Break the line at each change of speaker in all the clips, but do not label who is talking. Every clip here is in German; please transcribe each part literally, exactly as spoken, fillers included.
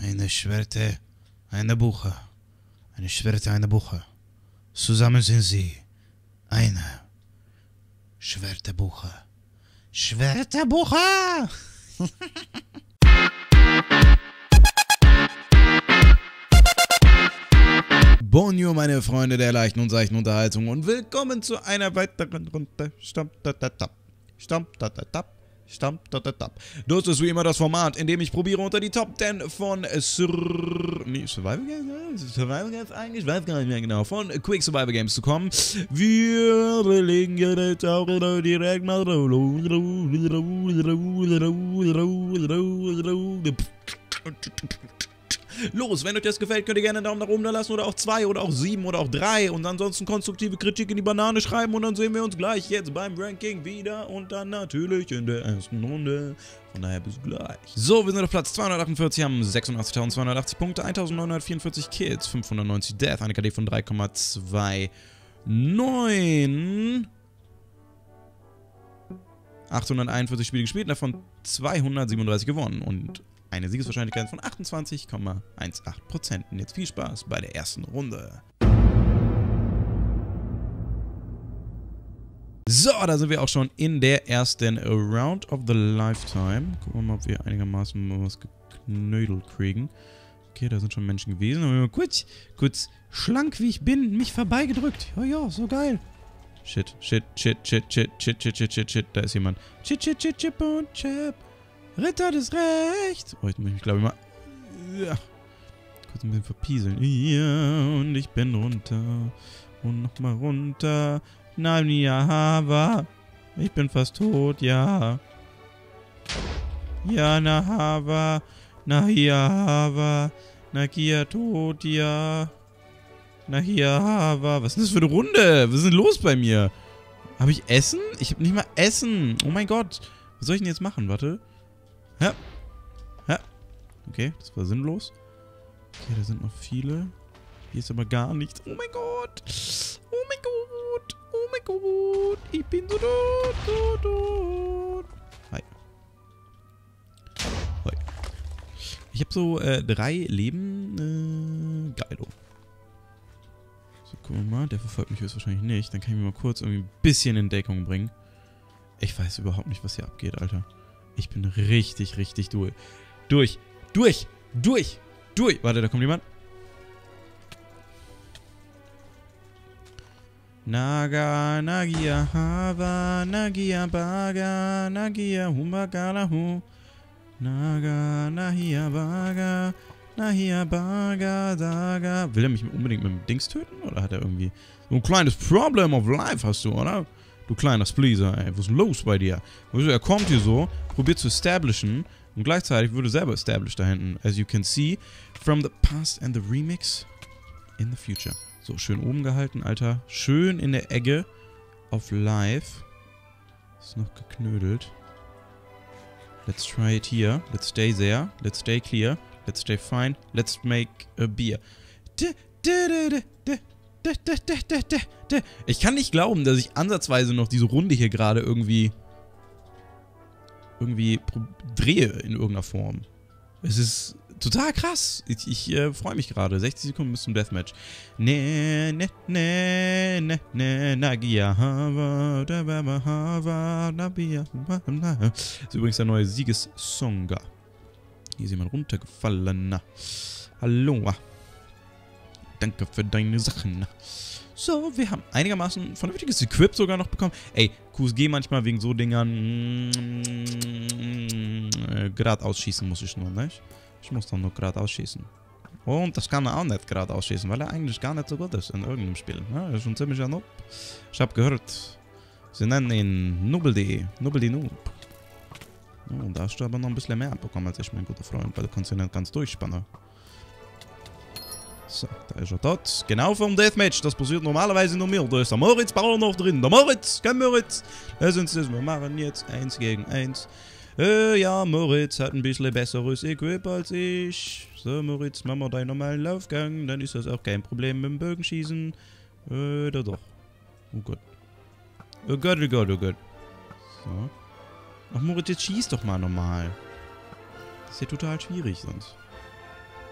Eine Schwerte, eine Buche. Eine Schwerte, eine Buche. Zusammen sind sie eine Schwertebuche. Schwertebuche! Bonjour, meine Freunde der leichten und seichten Unterhaltung und willkommen zu einer weiteren Runde Stamm-Tap-Tap. Stamm-Tap-Tap. Stamm-Tap-Tap. Das ist wie immer das Format, in dem ich probiere, unter die Top zehn von Sur nee, Survival Games? Survival Games eigentlich? Ich weiß gar nicht mehr genau. Von Quick Survival Games zu kommen. Wir legen jetzt auch direkt mal los, wenn euch das gefällt, könnt ihr gerne einen Daumen nach oben da lassen oder auch zwei oder auch sieben oder auch drei und ansonsten konstruktive Kritik in die Banane schreiben und dann sehen wir uns gleich jetzt beim Ranking wieder und dann natürlich in der ersten Runde. Von daher bis gleich. So, wir sind auf Platz zweihundertachtundvierzig, haben sechsundachtzigtausendzweihundertachtzig Punkte, eintausendneunhundertvierundvierzig Kills, fünfhundertneunzig Death, eine K D von drei Komma neunundzwanzig. achthunderteinundvierzig Spiele gespielt, davon zweihundertsiebenunddreißig gewonnen und eine Siegeswahrscheinlichkeit von achtundzwanzig Komma achtzehn Prozent. Und jetzt viel Spaß bei der ersten Runde. So, da sind wir auch schon in der ersten Round of the Lifetime. Gucken wir mal, ob wir einigermaßen was geknödelt kriegen. Okay, da sind schon Menschen gewesen. Aber mal kurz, kurz schlank wie ich bin, mich vorbeigedrückt. Ja, ja, so geil. Shit, shit, shit, shit, shit, shit, shit, shit, shit, shit. Da ist jemand. Shit, shit, shit, chip und chip. Ritter des Rechts. Oh, jetzt muss ich mich, glaube ich, mal... Ja. Kurz ein bisschen verpieseln. Ja, und ich bin runter. Und nochmal runter. Nein, ja, aber... Ich bin fast tot, ja. Ja, na, aber... Na, ja, aber... Na, Kia tot, ja. Na, hier, aber... Was ist denn das für eine Runde? Was ist denn los bei mir? Habe ich Essen? Ich habe nicht mal Essen. Oh mein Gott. Was soll ich denn jetzt machen? Warte. Ja. Ja. Okay, das war sinnlos. Okay, da sind noch viele. Hier ist aber gar nichts. Oh mein Gott. Oh mein Gott. Oh mein Gott. Ich bin so tot, tot, tot. Hi. Hi. Ich habe so äh, drei Leben. Äh, geilo. So, gucken wir mal. Der verfolgt mich höchstwahrscheinlich nicht. Dann kann ich mir mal kurz irgendwie ein bisschen in Deckung bringen. Ich weiß überhaupt nicht, was hier abgeht, Alter. Ich bin richtig, richtig durch. Durch, durch, durch, durch. Warte, da kommt jemand. Naga, Nagia, Hava, Nagia, Baga, Nagia, Humbagala, Hu. Naga, Nahia, Baga, Nahia, Baga, Saga. Will er mich unbedingt mit dem Dings töten? Oder hat er irgendwie so ein kleines Problem of Life hast du, oder? Du kleiner Spleaser, ey. Was ist denn los bei dir? Also, er kommt hier so, probiert zu establishen und gleichzeitig würde selber established da hinten. As you can see, from the past and the remix in the future. So, schön oben gehalten, Alter. Schön in der Ecke auf live. Ist noch geknödelt. Let's try it here. Let's stay there. Let's stay clear. Let's stay fine. Let's make a beer. Ich kann nicht glauben, dass ich ansatzweise noch diese Runde hier gerade irgendwie irgendwie drehe in irgendeiner Form. Es ist total krass. Ich, ich äh, freue mich gerade. sechzig Sekunden bis zum Deathmatch. Ne, ne, ne, ne, ne, Nagia, Hava, da, Hava, Hava, Nabia, das ist übrigens der neue Siegessonga. Hier ist jemand runtergefallen. Hallo. Danke für deine Sachen. So, wir haben einigermaßen vernünftiges Equip sogar noch bekommen. Ey, Q S G manchmal wegen so Dingern äh, gerade ausschießen muss ich nur, nicht? Ich muss dann nur gerade ausschießen. Und das kann er auch nicht gerade ausschießen, weil er eigentlich gar nicht so gut ist in irgendeinem Spiel. Ja, er ist schon ziemlich ein Noob. Ich habe gehört, sie nennen ihn Nubel.de. Nubel.de Noob. Oh, und da hast du aber noch ein bisschen mehr abbekommen als ich, mein guter Freund, weil du kannst ihn nicht ganz durchspannen. So, da ist er tot. Genau vom Deathmatch. Das passiert normalerweise nur mir. Da ist der Moritz Bauer noch drin. Der Moritz, komm Moritz. Lass uns das mal machen. Jetzt eins gegen eins. Äh, ja, Moritz hat ein bisschen besseres Equip als ich. So, Moritz, machen wir deinen normalen Laufgang. Dann ist das auch kein Problem mit dem Bogenschießen. Äh, da doch. Oh Gott. Oh Gott, oh Gott, oh Gott. So. Ach, Moritz, jetzt schieß doch mal normal. Das ist ja total schwierig sonst.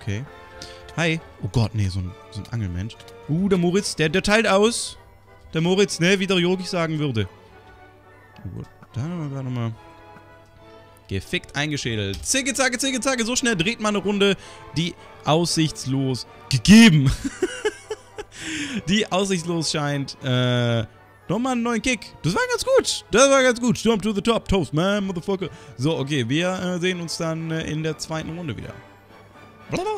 Okay. Hi. Oh Gott, nee, so ein, so ein Angelmensch. Uh, der Moritz, der, der teilt aus. Der Moritz, ne, wie der Jogi sagen würde. Oh Gott, da haben wir gerade nochmal... Gefickt eingeschädelt. Zicke, zacke, zicke, zacke. So schnell dreht man eine Runde, die aussichtslos gegeben. die aussichtslos scheint. Äh, nochmal einen neuen Kick. Das war ganz gut. Das war ganz gut. Storm to the top. Toast, man, motherfucker. So, okay. Wir äh, sehen uns dann äh, in der zweiten Runde wieder. Blablabla.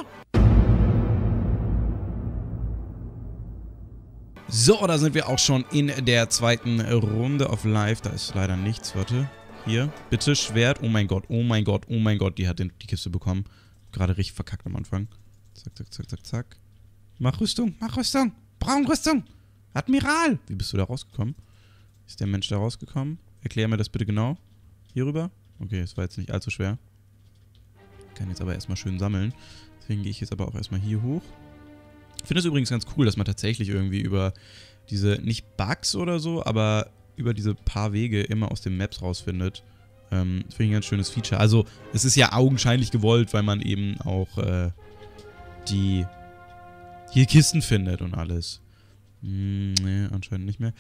So, da sind wir auch schon in der zweiten Runde of Life. Da ist leider nichts. Warte. Hier, bitte, Schwert. Oh mein Gott, oh mein Gott, oh mein Gott. Die hat den, die Kiste bekommen. Gerade richtig verkackt am Anfang. Zack, zack, zack, zack, zack. Mach Rüstung, mach Rüstung. Braunrüstung. Admiral. Wie bist du da rausgekommen? Ist der Mensch da rausgekommen? Erklär mir das bitte genau. Hier rüber? Okay, das war jetzt nicht allzu schwer. Kann jetzt aber erstmal schön sammeln. Deswegen gehe ich jetzt aber auch erstmal hier hoch. Ich finde es übrigens ganz cool, dass man tatsächlich irgendwie über diese, nicht Bugs oder so, aber über diese paar Wege immer aus den Maps rausfindet. Ähm, das finde ich ein ganz schönes Feature. Also, es ist ja augenscheinlich gewollt, weil man eben auch äh, die hier Kisten findet und alles. Hm, ne, anscheinend nicht mehr.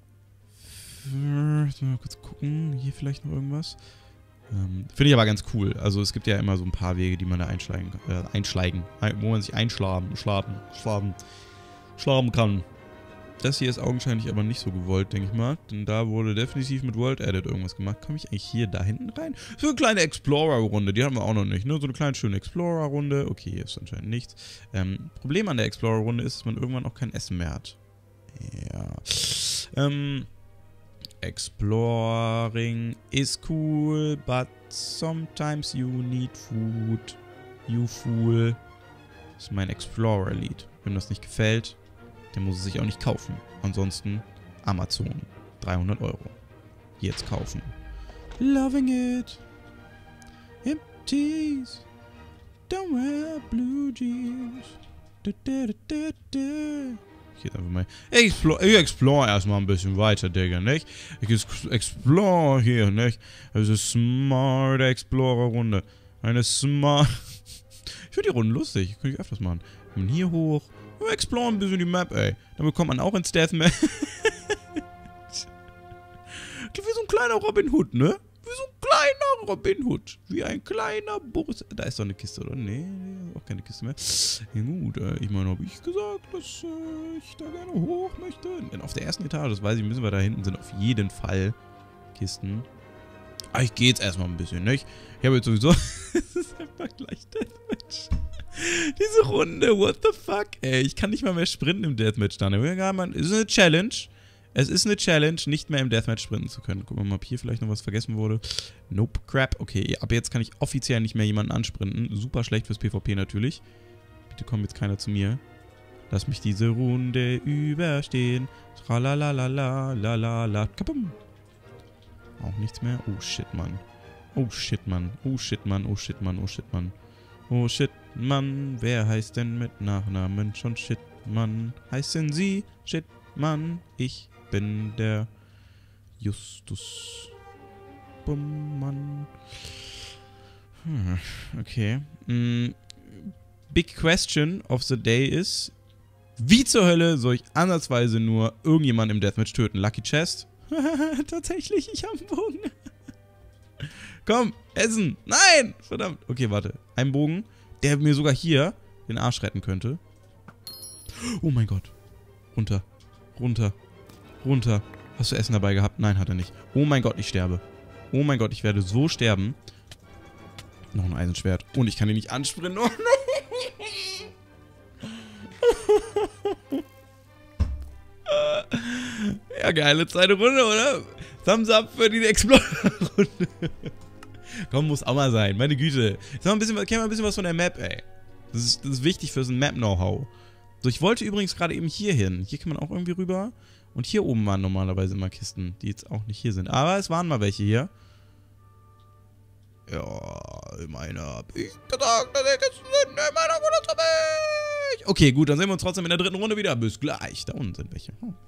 Mal kurz gucken. Hier vielleicht noch irgendwas. Ähm, finde ich aber ganz cool. Also, es gibt ja immer so ein paar Wege, die man da einschlagen, äh, einschlagen, wo man sich einschlagen, schlagen, schlagen, schlagen kann. Das hier ist augenscheinlich aber nicht so gewollt, denke ich mal. Denn da wurde definitiv mit World Edit irgendwas gemacht. Komme ich eigentlich hier da hinten rein? So eine kleine Explorer-Runde, die haben wir auch noch nicht, ne? So eine kleine schöne Explorer-Runde. Okay, hier ist anscheinend nichts. Ähm, Problem an der Explorer-Runde ist, dass man irgendwann auch kein Essen mehr hat. Ja. Ähm, Exploring is cool, but sometimes you need food. You fool. Das ist mein Explorer-Lied. Wenn das nicht gefällt, der muss es sich auch nicht kaufen. Ansonsten Amazon. dreihundert Euro. Jetzt kaufen. Loving it. Empties. Don't wear blue jeans. Da, da, da, da. Ich geh einfach mal. Ich explore, ich explore erstmal ein bisschen weiter, Digga, nicht? Ich explore hier, nicht? Das ist eine smart Explorer-Runde. Eine smart. Ich finde die Runde lustig. Könnte ich öfters machen. Und hier hoch. Wir exploren ein bisschen die Map, ey. Dann bekommt man auch ins Deathmatch. Wie so ein kleiner Robin Hood, ne? Wie so ein kleiner Robin Hood. Wie ein kleiner Boris. Da ist doch eine Kiste, oder? Nee, auch keine Kiste mehr. Ja gut, äh, ich meine, habe ich gesagt, dass äh, ich da gerne hoch möchte? Denn auf der ersten Etage, das weiß ich, müssen wir da hinten, sind auf jeden Fall Kisten. Aber ich gehe jetzt erstmal ein bisschen, nicht? Ich habe jetzt sowieso... Es ist einfach gleich Deathmatch. Diese Runde, what the fuck? Ey, ich kann nicht mal mehr sprinten im Deathmatch dann. Es ist eine Challenge. Es ist eine Challenge, nicht mehr im Deathmatch sprinten zu können. Gucken wir mal, ob hier vielleicht noch was vergessen wurde. Nope, crap. Okay, ab jetzt kann ich offiziell nicht mehr jemanden ansprinten. Super schlecht fürs PvP natürlich. Bitte kommt jetzt keiner zu mir. Lass mich diese Runde überstehen. Tralalalala, kabum. Auch nichts mehr. Oh shit, Mann. Oh shit, Mann. Oh shit, Mann. Oh shit, Mann. Oh shit, Mann. Oh shit, Mann. Wer heißt denn mit Nachnamen schon Shit, Mann? Heißen Sie Shit, Mann? Ich bin der Justus. Bumm, Mann. Hm, okay. Mm, big question of the day is: Wie zur Hölle soll ich ansatzweise nur irgendjemanden im Deathmatch töten? Lucky Chest? Tatsächlich, ich habe einen Bogen. Komm, essen. Nein! Verdammt. Okay, warte. Ein Bogen, der mir sogar hier den Arsch retten könnte. Oh mein Gott. Runter. Runter. Runter. Hast du Essen dabei gehabt? Nein, hat er nicht. Oh mein Gott, ich sterbe. Oh mein Gott, ich werde so sterben. Noch ein Eisenschwert. Und ich kann ihn nicht anspringen. Oh nein. Ja, geile zweite Runde, oder? Thumbs up für die Explorer-Runde. Komm, muss auch mal sein. Meine Güte. Jetzt mal ein bisschen, kenn mal ein bisschen was von der Map, ey. Das ist, das ist wichtig für so ein Map-Know-how. So, ich wollte übrigens gerade eben hier hin. Hier kann man auch irgendwie rüber. Und hier oben waren normalerweise immer Kisten, die jetzt auch nicht hier sind. Aber es waren mal welche hier. Ja, immerhin hab ich gesagt, dass ich Kisten sind. Immerhin hab ich. Okay, gut, dann sehen wir uns trotzdem in der dritten Runde wieder. Bis gleich. Da unten sind welche. Oh.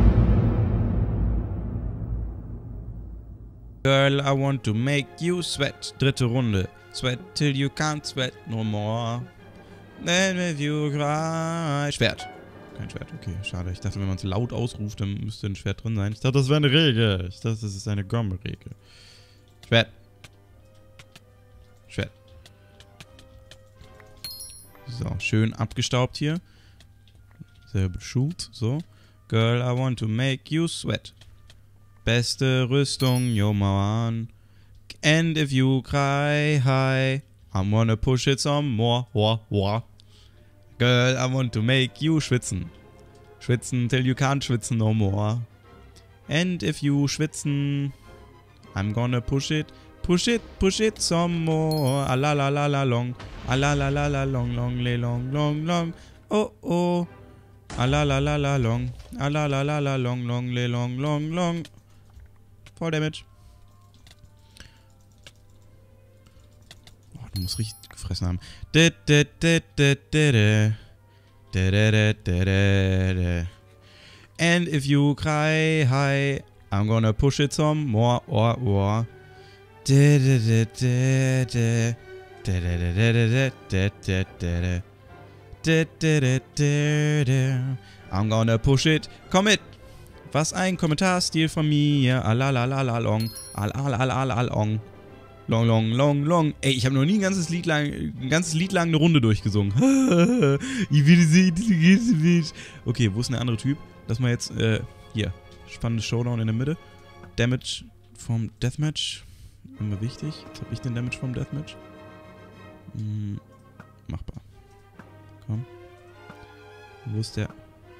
Girl, I want to make you sweat. Dritte Runde. Sweat till you can't sweat no more. And if you cry. Schwert. Kein Schwert, okay, schade. Ich dachte, wenn man es laut ausruft, dann müsste ein Schwert drin sein. Ich dachte, das wäre eine Regel. Ich dachte, das ist eine Gomme-Regel. Schwert. Schwert. So, schön abgestaubt hier. Sehr beschult, so. Girl, I want to make you sweat. Beste Rüstung, yo man. And if you cry, hi, I'm gonna push it some more, wah, wah. Girl, I want to make you schwitzen. Schwitzen till you can't schwitzen no more. And if you schwitzen, I'm gonna push it, push it, push it some more. A la la la la long, a la la la la long, long, le long, long, long. Oh oh. A la la la la long, a la la la la long, long, le long, long, long. Voll Damage. Oh, du musst richtig gefressen haben. And if you cry, hi, I'm gonna push it some more, or, or. I'm gonna push it. Komm mit! Was ein Kommentarstil von mir. Alalalala long. Alalalala long. Long, long, long, long. Ey, ich habe noch nie ein ganzes Lied lang, ein ganzes Lied lang eine Runde durchgesungen. Ich will sehen, okay, wo ist der andere Typ? Lass mal jetzt, äh, hier. Spannendes Showdown in der Mitte. Damage vom Deathmatch. Immer wichtig. Jetzt habe ich den Damage vom Deathmatch. Hm, machbar. Komm. Wo ist der?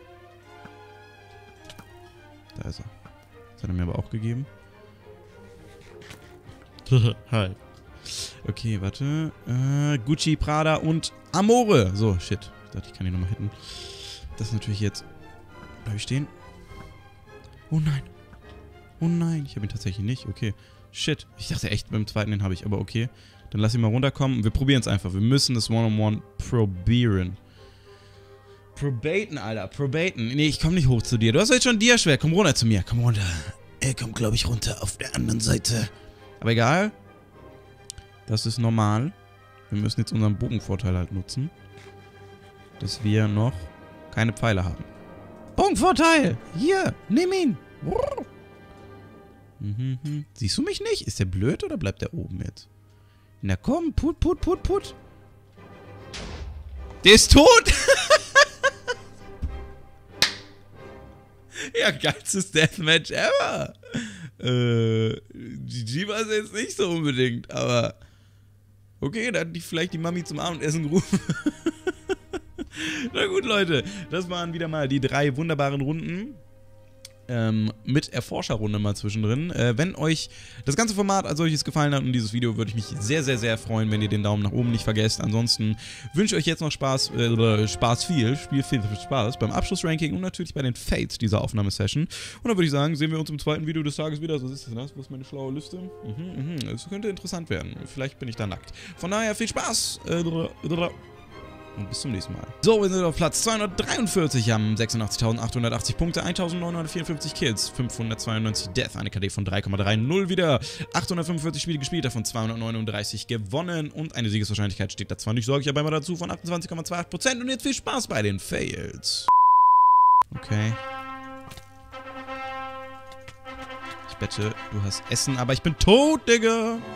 Da ist er. Das hat er mir aber auch gegeben. Hi. Okay, warte. Äh, Gucci, Prada und Amore. So, shit. Ich dachte, ich kann die nochmal hitten. Das ist natürlich jetzt... Bleib ich stehen? Oh nein. Oh nein. Ich habe ihn tatsächlich nicht. Okay. Shit. Ich dachte echt, beim zweiten den habe ich. Aber okay. Dann lass ihn mal runterkommen. Wir probieren es einfach. Wir müssen das One-on-One probieren. Probaten, Alter. Probaten. Nee, ich komme nicht hoch zu dir. Du hast jetzt schon Dia-Schwert. Komm runter zu mir. Komm runter. Er kommt, glaube ich, runter auf der anderen Seite. Aber egal. Das ist normal. Wir müssen jetzt unseren Bogenvorteil halt nutzen. Dass wir noch keine Pfeile haben. Bogenvorteil! Hier, nimm ihn! Mhm. Siehst du mich nicht? Ist der blöd oder bleibt der oben jetzt? Na komm, put, put, put, put. Der ist tot! Ja, geilstes Deathmatch ever! Äh, G G war es jetzt nicht so unbedingt, aber okay, dann hat die vielleicht die Mami zum Abendessen gerufen. Na gut, Leute, das waren wieder mal die drei wunderbaren Runden. Ähm, mit Erforscherrunde mal zwischendrin. Äh, wenn euch das ganze Format als solches gefallen hat und dieses Video, würde ich mich sehr, sehr, sehr freuen, wenn ihr den Daumen nach oben nicht vergesst. Ansonsten wünsche ich euch jetzt noch Spaß, äh, oder Spaß viel, Spiel viel Spaß beim Abschlussranking und natürlich bei den Fates dieser Aufnahmesession. Und dann würde ich sagen, sehen wir uns im zweiten Video des Tages wieder. Was ist das denn? Wo ist meine schlaue Liste? Mhm, mhm. Es könnte interessant werden. Vielleicht bin ich da nackt. Von daher viel Spaß. Äh, Und bis zum nächsten Mal. So, wir sind auf Platz zweihundertdreiundvierzig, haben sechsundachtzigtausendachthundertachtzig Punkte, eintausendneunhundertvierundfünfzig Kills, fünfhundertzweiundneunzig Death, eine K D von drei Komma dreißig wieder, achthundertfünfundvierzig Spiele gespielt, davon zweihundertneununddreißig gewonnen und eine Siegeswahrscheinlichkeit steht da zwar nicht, sorge ich aber immer dazu, von achtundzwanzig Komma acht Prozent und jetzt viel Spaß bei den Fails. Okay. Ich wette, du hast Essen, aber ich bin tot, Digga.